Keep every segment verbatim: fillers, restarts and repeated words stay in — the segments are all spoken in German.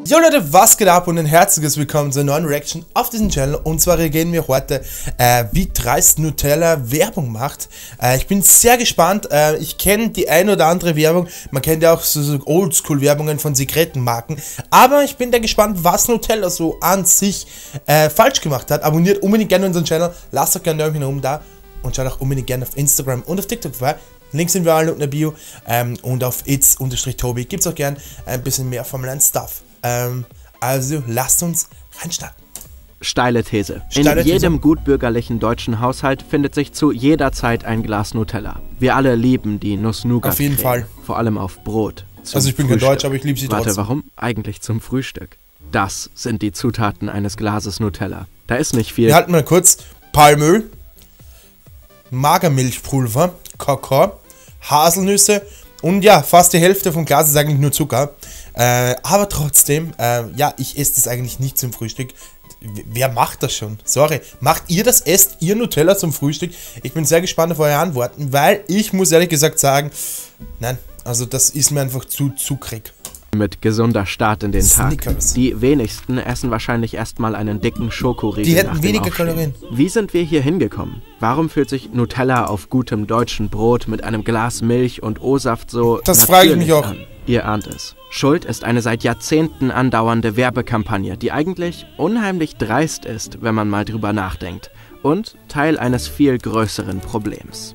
Jo Leute, was geht ab und ein herzliches Willkommen zur neuen Reaction auf diesem Channel. Und zwar reagieren wir heute, äh, wie dreist Nutella Werbung macht. Äh, ich bin sehr gespannt. Äh, ich kenne die ein oder andere Werbung. Man kennt ja auch so, so Oldschool-Werbungen von Sekretenmarken. Aber ich bin da gespannt, was Nutella so an sich äh, falsch gemacht hat. Abonniert unbedingt gerne unseren Channel. Lasst doch gerne ein Däumchen nach oben da. Und schaut auch unbedingt gerne auf Instagram und auf TikTok vorbei. Links sind wir alle unten in der Bio. Ähm, und auf its-tobi gibt es auch gern ein bisschen mehr Formel eins Stuff. Ähm, also lasst uns reinstarten. Steile These. Steile In jedem These. gutbürgerlichen deutschen Haushalt findet sich zu jeder Zeit ein Glas Nutella. Wir alle lieben die Nuss-Nougat-Creme. Auf jeden Fall. Vor allem auf Brot. Zum Also ich bin kein Frühstück. Deutsch, aber ich liebe sie Warte, trotzdem. warum? Eigentlich zum Frühstück. Das sind die Zutaten eines Glases Nutella. Da ist nicht viel. Wir halten mal kurz Palmöl, Magermilchpulver, Kakao, Haselnüsse und ja, fast die Hälfte vom Glas ist eigentlich nur Zucker. Äh, aber trotzdem, äh, ja, ich esse das eigentlich nicht zum Frühstück. W wer macht das schon? Sorry. Macht ihr das? Esst ihr Nutella zum Frühstück? Ich bin sehr gespannt auf eure Antworten, weil ich muss ehrlich gesagt sagen, nein, also das ist mir einfach zu zuckrig. Mit gesunder Start in den Snickers. Tag. Die wenigsten essen wahrscheinlich erstmal einen dicken Schokoriegel. Die hätten nach dem weniger Aufstehen. Kalorien. Wie sind wir hier hingekommen? Warum fühlt sich Nutella auf gutem deutschen Brot mit einem Glas Milch und O-Saft so Das frage ich mich natürlich auch. an? Ihr ahnt es. Schuld ist eine seit Jahrzehnten andauernde Werbekampagne, die eigentlich unheimlich dreist ist, wenn man mal drüber nachdenkt. Und Teil eines viel größeren Problems.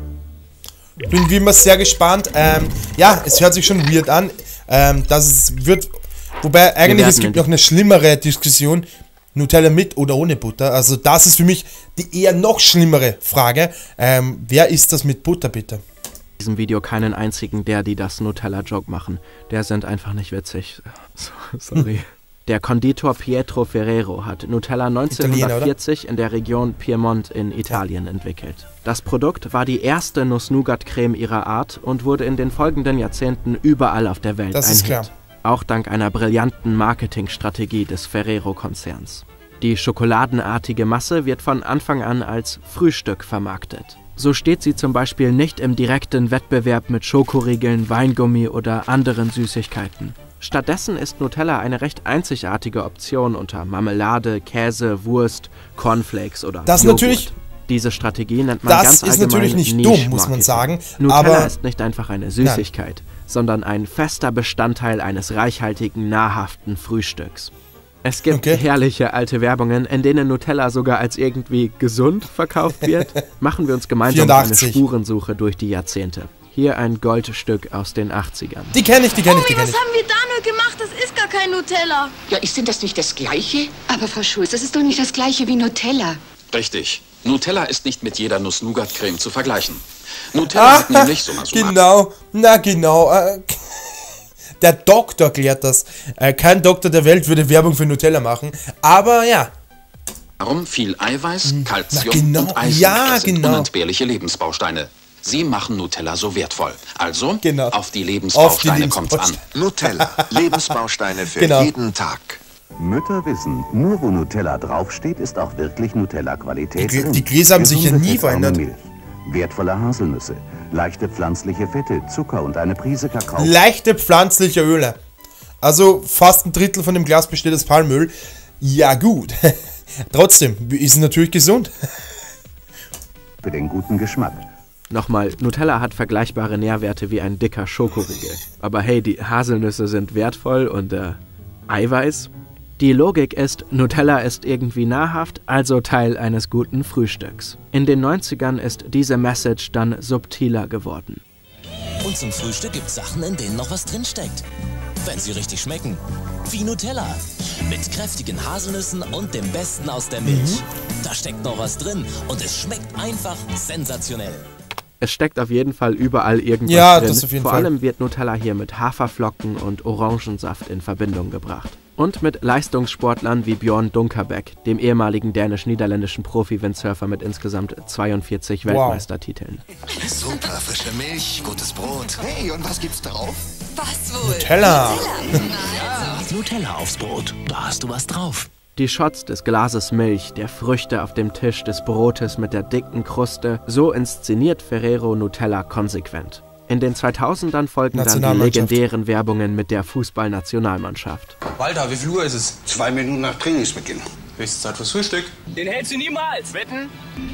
Bin wie immer sehr gespannt. Ähm, ja, es hört sich schon weird an. Ähm, dass es wird. Wobei eigentlich es gibt noch eine schlimmere Diskussion. Nutella mit oder ohne Butter. Also das ist für mich die eher noch schlimmere Frage. Ähm, wer isst das mit Butter bitte? In diesem Video keinen einzigen der, die das Nutella-Joke machen. Der sind einfach nicht witzig. So, sorry. Der Konditor Pietro Ferrero hat Nutella neunzehnhundertvierzig in der Region Piemont in Italien entwickelt. Das Produkt war die erste Nuss-Nougat-Creme ihrer Art und wurde in den folgenden Jahrzehnten überall auf der Welt Das ein ist Hit. klar. Auch dank einer brillanten Marketingstrategie des Ferrero-Konzerns. Die schokoladenartige Masse wird von Anfang an als Frühstück vermarktet. So steht sie zum Beispiel nicht im direkten Wettbewerb mit Schokoriegeln, Weingummi oder anderen Süßigkeiten. Stattdessen ist Nutella eine recht einzigartige Option unter Marmelade, Käse, Wurst, Cornflakes oder Das Joghurt. natürlich. Diese Strategie nennt man Das ganz ist allgemein natürlich nicht Niche-Marketing. dumm, muss man sagen, Nutella aber- ist nicht einfach eine Süßigkeit, sondern ein fester Bestandteil eines reichhaltigen, nahrhaften Frühstücks. Es gibt Okay. herrliche alte Werbungen, in denen Nutella sogar als irgendwie gesund verkauft wird. Machen wir uns gemeinsam eine vierundachtzig. Spurensuche durch die Jahrzehnte. Hier ein Goldstück aus den achtzigern. Die kenne ich, die kenne ich, die Omi, kenne was ich. haben wir da nur gemacht? Das ist gar kein Nutella. Ja, ist denn das nicht das Gleiche? Aber Frau Schulz, das ist doch nicht das gleiche wie Nutella. Richtig. Nutella ist nicht mit jeder Nuss-Nougat-Creme zu vergleichen. Nutella sieht nämlich so mal so Genau, na genau. Äh, der Doktor klärt das. Äh, kein Doktor der Welt würde Werbung für Nutella machen. Aber ja, Darum viel Eiweiß, Kalzium genau. und Eisen Ja, sind genau. unentbehrliche Lebensbausteine. Sie machen Nutella so wertvoll. Also, Genau. auf die Auf die Lebensbausteine kommt's an. Lebensbausteine. Nutella, Lebensbausteine für Genau. jeden Tag. Mütter wissen, nur wo Nutella draufsteht, ist auch wirklich Nutella-Qualität Die Gl- drin. die Gläser haben sich ja Gesunde, nie fettarme verändert. Milch, wertvolle Haselnüsse, leichte pflanzliche Fette, Zucker und eine Prise Kakao. leichte pflanzliche Öle. Also fast ein Drittel von dem Glas besteht aus Palmöl. Ja gut. Trotzdem ist es natürlich gesund. Für den guten Geschmack. Nochmal, Nutella hat vergleichbare Nährwerte wie ein dicker Schokoriegel. Aber hey, die Haselnüsse sind wertvoll und äh, Eiweiß? Die Logik ist, Nutella ist irgendwie nahrhaft, also Teil eines guten Frühstücks. In den neunzigern ist diese Message dann subtiler geworden. Und zum Frühstück gibt's Sachen, in denen noch was drinsteckt. Wenn sie richtig schmecken. Wie Nutella. Mit kräftigen Haselnüssen und dem Besten aus der Milch. Da steckt noch was drin und es schmeckt einfach sensationell. Es steckt auf jeden Fall überall irgendwas Ja, drin. das auf jeden Vor Fall. allem wird Nutella hier mit Haferflocken und Orangensaft in Verbindung gebracht. Und mit Leistungssportlern wie Björn Dunkerbeck, dem ehemaligen dänisch-niederländischen Profi-Windsurfer mit insgesamt zweiundvierzig Wow. Weltmeistertiteln. Super frische Milch, gutes Brot. Hey, und was gibt's drauf? Was wohl? Nutella. Nutella aufs Brot, da hast du was drauf. Die Shots des Glases Milch, der Früchte auf dem Tisch des Brotes mit der dicken Kruste, so inszeniert Ferrero Nutella konsequent. In den zweitausendern folgen dann die legendären Werbungen mit der Fußballnationalmannschaft. Walter, wie viel Uhr ist es? Zwei Minuten nach Trainingsbeginn. Höchste Zeit fürs Frühstück. Den hältst du niemals, wetten?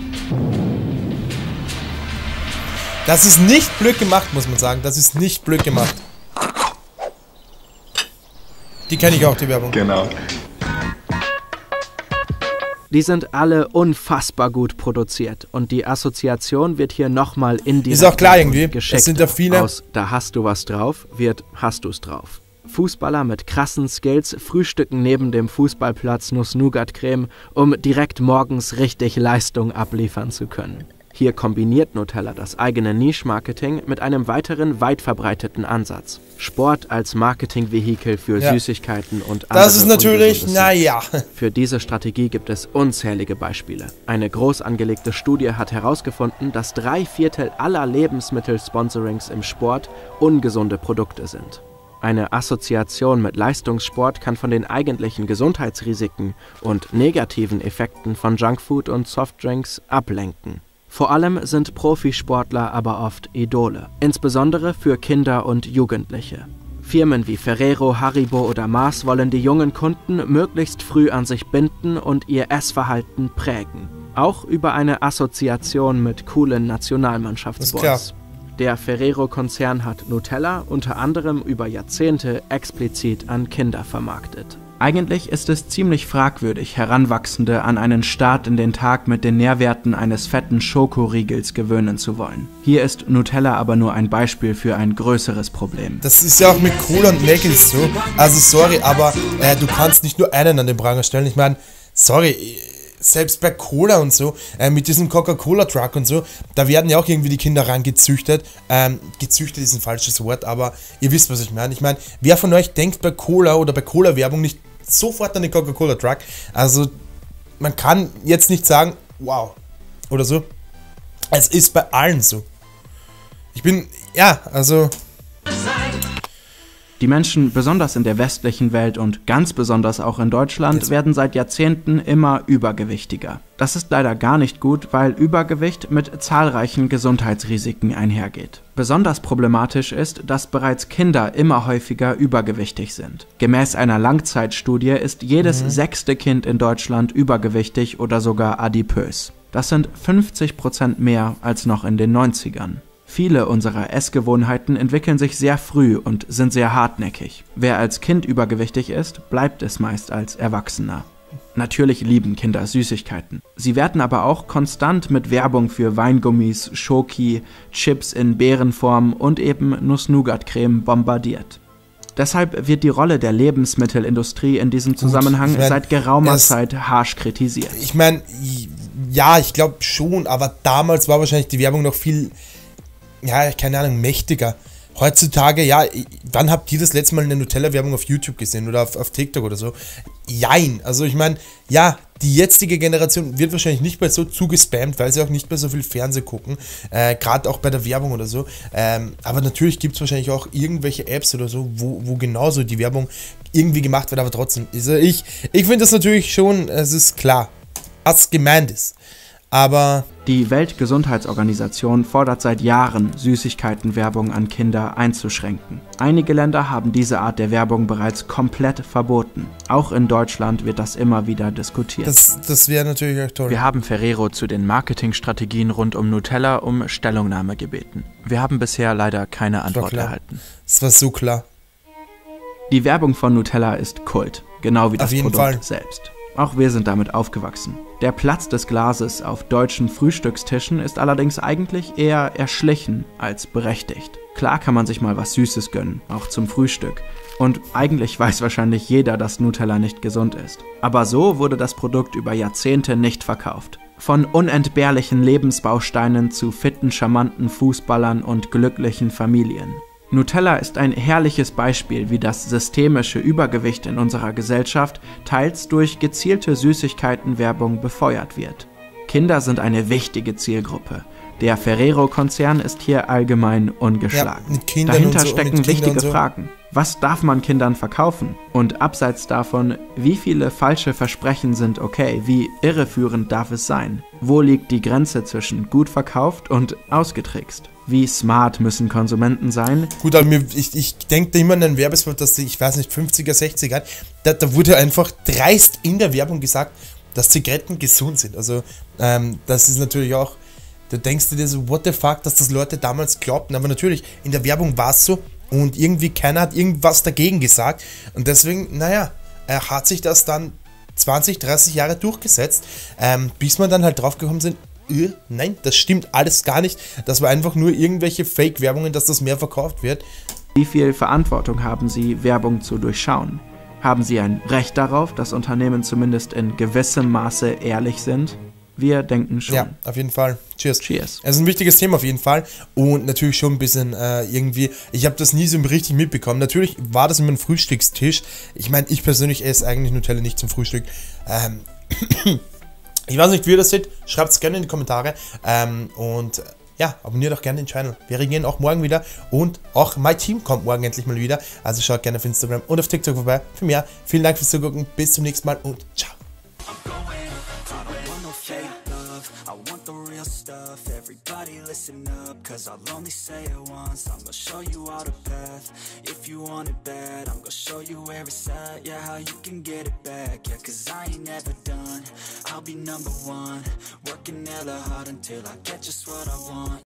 Das ist nicht blöd gemacht, muss man sagen. Das ist nicht blöd gemacht. Die kenne ich auch, die Werbung. Genau. Die sind alle unfassbar gut produziert und die Assoziation wird hier nochmal indirekt ist auch klar irgendwie. geschickt. Es sind ja viele. Aus da hast du was drauf wird hast du's drauf. Fußballer mit krassen Skills frühstücken neben dem Fußballplatz Nuss-Nougat-Creme, um direkt morgens richtig Leistung abliefern zu können. Hier kombiniert Nutella das eigene Niche-Marketing mit einem weiteren weit verbreiteten Ansatz. Sport als Marketingvehikel für ja. Süßigkeiten und andere. Das ist natürlich, naja. Für diese Strategie gibt es unzählige Beispiele. Eine groß angelegte Studie hat herausgefunden, dass drei Viertel aller Lebensmittelsponsorings im Sport ungesunde Produkte sind. Eine Assoziation mit Leistungssport kann von den eigentlichen Gesundheitsrisiken und negativen Effekten von Junkfood und Softdrinks ablenken. Vor allem sind Profisportler aber oft Idole, insbesondere für Kinder und Jugendliche. Firmen wie Ferrero, Haribo oder Mars wollen die jungen Kunden möglichst früh an sich binden und ihr Essverhalten prägen. Auch über eine Assoziation mit coolen Nationalmannschaftsboys. Der Ferrero-Konzern hat Nutella unter anderem über Jahrzehnte explizit an Kinder vermarktet. Eigentlich ist es ziemlich fragwürdig, Heranwachsende an einen Start in den Tag mit den Nährwerten eines fetten Schokoriegels gewöhnen zu wollen. Hier ist Nutella aber nur ein Beispiel für ein größeres Problem. Das ist ja auch mit Cola und Maggis so. Also sorry, aber äh, du kannst nicht nur einen an den Pranger stellen. Ich meine, sorry, selbst bei Cola und so, äh, mit diesem Coca-Cola-Truck und so, da werden ja auch irgendwie die Kinder rangezüchtet. Ähm, gezüchtet ist ein falsches Wort, aber ihr wisst, was ich meine. Ich meine, wer von euch denkt bei Cola oder bei Cola-Werbung nicht sofort an den Coca-Cola-Truck? Also, man kann jetzt nicht sagen, wow, oder so. Es ist bei allen so. Ich bin, ja, also... Die Menschen, besonders in der westlichen Welt und ganz besonders auch in Deutschland, Jetzt. werden seit Jahrzehnten immer übergewichtiger. Das ist leider gar nicht gut, weil Übergewicht mit zahlreichen Gesundheitsrisiken einhergeht. Besonders problematisch ist, dass bereits Kinder immer häufiger übergewichtig sind. Gemäß einer Langzeitstudie ist jedes mhm. sechste Kind in Deutschland übergewichtig oder sogar adipös. Das sind fünfzig Prozent mehr als noch in den neunzigern. Viele unserer Essgewohnheiten entwickeln sich sehr früh und sind sehr hartnäckig. Wer als Kind übergewichtig ist, bleibt es meist als Erwachsener. Natürlich lieben Kinder Süßigkeiten. Sie werden aber auch konstant mit Werbung für Weingummis, Schoki, Chips in Beerenform und eben Nuss-Nougat-Creme bombardiert. Deshalb wird die Rolle der Lebensmittelindustrie in diesem Zusammenhang Gut, ich mein, seit geraumer Zeit harsch kritisiert. Ich meine, ja, ich glaube schon, aber damals war wahrscheinlich die Werbung noch viel... ja, keine Ahnung, mächtiger. Heutzutage, ja, wann habt ihr das letzte Mal eine Nutella-Werbung auf YouTube gesehen oder auf, auf TikTok oder so? Jein. Also ich meine, ja, die jetzige Generation wird wahrscheinlich nicht mehr so zugespammt, weil sie auch nicht mehr so viel Fernsehen gucken, äh, gerade auch bei der Werbung oder so. Ähm, aber natürlich gibt es wahrscheinlich auch irgendwelche Apps oder so, wo, wo genauso die Werbung irgendwie gemacht wird, aber trotzdem. Also ich ich finde das natürlich schon, es ist klar, was gemeint ist. Aber die Weltgesundheitsorganisation fordert seit Jahren, Süßigkeitenwerbung an Kinder einzuschränken. Einige Länder haben diese Art der Werbung bereits komplett verboten. Auch in Deutschland wird das immer wieder diskutiert. Das, das wäre natürlich auch toll. Wir haben Ferrero zu den Marketingstrategien rund um Nutella um Stellungnahme gebeten. Wir haben bisher leider keine Antwort erhalten. Das war so klar. Die Werbung von Nutella ist Kult, genau wie das Produkt Fall. selbst. Auch wir sind damit aufgewachsen. Der Platz des Glases auf deutschen Frühstückstischen ist allerdings eigentlich eher erschlichen als berechtigt. Klar kann man sich mal was Süßes gönnen, auch zum Frühstück. Und eigentlich weiß wahrscheinlich jeder, dass Nutella nicht gesund ist. Aber so wurde das Produkt über Jahrzehnte nicht verkauft. Von unentbehrlichen Lebensbausteinen zu fitten, charmanten Fußballern und glücklichen Familien. Nutella ist ein herrliches Beispiel, wie das systemische Übergewicht in unserer Gesellschaft teils durch gezielte Süßigkeitenwerbung befeuert wird. Kinder sind eine wichtige Zielgruppe. Der Ferrero-Konzern ist hier allgemein ungeschlagen. Ja, Dahinter so, stecken wichtige so. Fragen. Was darf man Kindern verkaufen? Und abseits davon, wie viele falsche Versprechen sind okay? Wie irreführend darf es sein? Wo liegt die Grenze zwischen gut verkauft und ausgetrickst? Wie smart müssen Konsumenten sein? Gut, aber mir, ich, ich denke immer an einen Werbespot, dass die, ich weiß nicht, fünfziger, sechziger, da, da wurde einfach dreist in der Werbung gesagt, dass Zigaretten gesund sind. Also ähm, das ist natürlich auch, da denkst du dir so, what the fuck, dass das Leute damals glaubten. Aber natürlich, in der Werbung war es so und irgendwie keiner hat irgendwas dagegen gesagt. Und deswegen, naja, äh, hat sich das dann zwanzig, dreißig Jahre durchgesetzt, ähm, bis man dann halt draufgekommen sind, äh, nein, das stimmt alles gar nicht. Das war einfach nur irgendwelche Fake-Werbungen, dass das mehr verkauft wird. Wie viel Verantwortung haben Sie, Werbung zu durchschauen? Haben Sie ein Recht darauf, dass Unternehmen zumindest in gewissem Maße ehrlich sind? Wir denken schon. Ja, auf jeden Fall. Cheers. Cheers. Es ist ein wichtiges Thema auf jeden Fall und natürlich schon ein bisschen äh, irgendwie, ich habe das nie so richtig mitbekommen. Natürlich war das immer ein Frühstückstisch. Ich meine, ich persönlich esse eigentlich Nutella nicht zum Frühstück. Ähm, ich weiß nicht, wie ihr das seht. Schreibt es gerne in die Kommentare ähm, und ja, abonniert auch gerne den Channel. Wir reagieren auch morgen wieder und auch mein Team kommt morgen endlich mal wieder. Also schaut gerne auf Instagram und auf TikTok vorbei. Für mehr, vielen Dank fürs Zugucken. Bis zum nächsten Mal und ciao. Everybody listen up, cause I'll only say it once. I'm gonna show you all the path. If you want it bad, I'm gonna show you where it's at. Yeah, how you can get it back. Yeah, cause I ain't never done. I'll be number one. Working hella hard until I get just what I want.